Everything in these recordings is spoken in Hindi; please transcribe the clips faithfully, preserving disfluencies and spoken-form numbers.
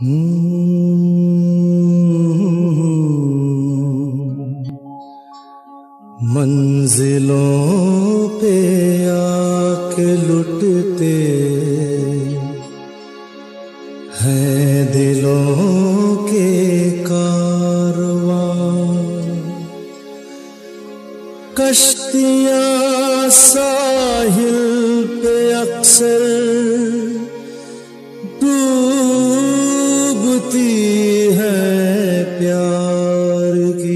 मंजिलों पे आके लुटते हैं दिलों के कारवां, कश्तियां साहिल पे अक्सर डूबती है प्यार की।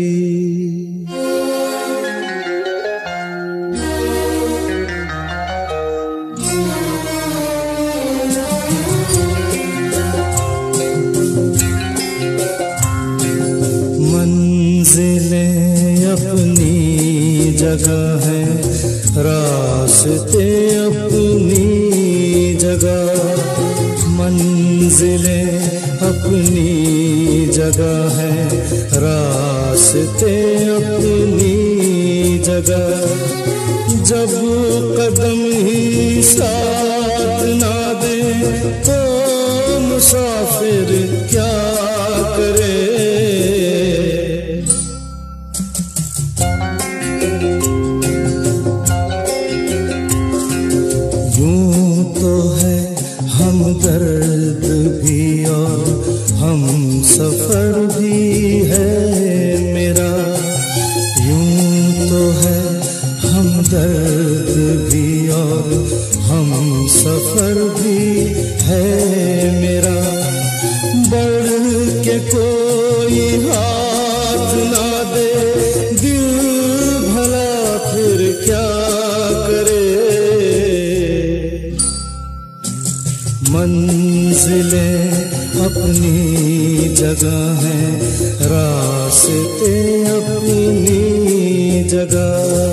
मंजिलें अपनी जगह है, रास्ते अपनी जगह। मंजिलें अपनी जगह है, रास्ते अपनी जगह। जब कदम ही साथ ना दे तो मुसाफिर क्या करे। दर्द भी और हम सफर भी है मेरा, यूं तो है हम दर्द भी और हम सफर भी है मेरा। बढ़ के कोई हाथ ना दे दिल भला फिर क्या करे। मंजिलें अपनी जगह हैं, रास्ते अपनी जगह।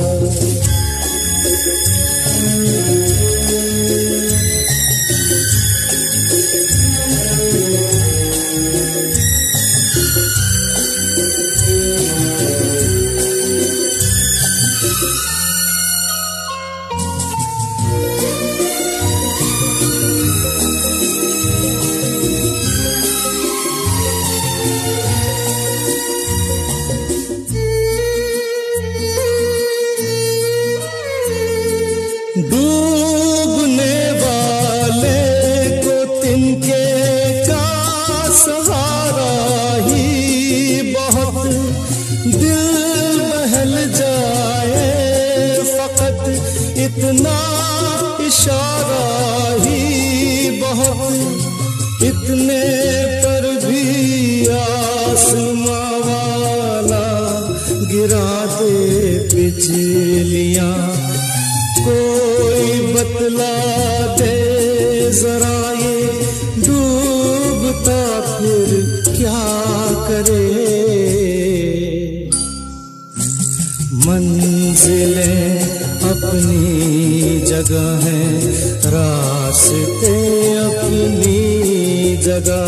डूबने वाले को तिनके का सहारा ही बहुत, दिल बहल जाए फकत इतना इशारा ही बहुत। इतने पर भी आसमां वाला गिरा दे बिजलियां, कोई बतला दे जरा ये डूबता फिर क्या करे। मंजिलें अपनी जगह है, रास्ते अपनी जगह।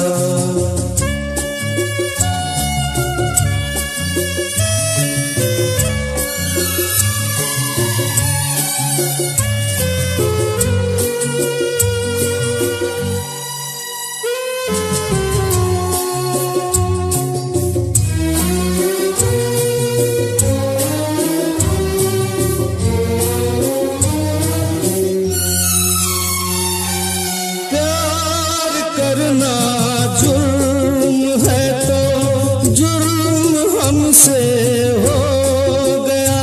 करना जुर्म है तो जुर्म हमसे हो गया,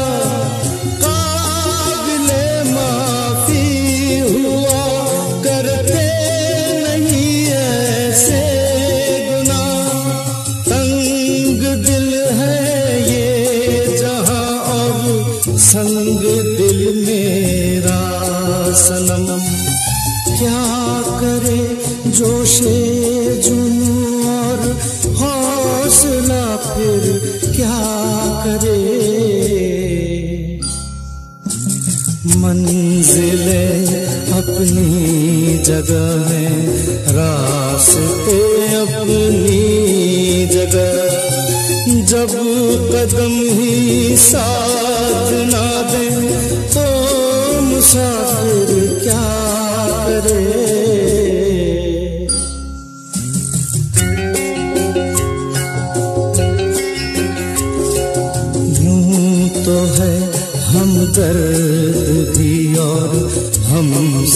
काबिले माफी हुआ करते नहीं ऐसे गुनाह। तंग दिल है ये जहां और संग दिल मेरा सनम। क्या करे जोशे जुनून और हौसला फिर क्या करे। मंजिलें अपनी जगह है, रास्ते अपनी जगह। जब कदम ही साथ ना दे तो मुसाफिर क्या करे।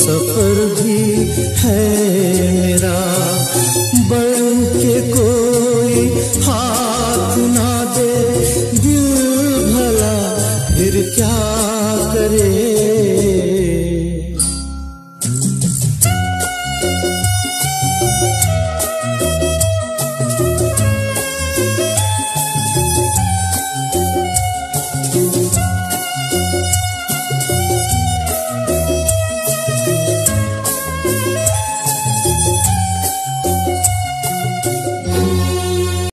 सफर भी है मेरा, बढ़ के कोई हाथ ना दे दिल भला फिर क्या करे।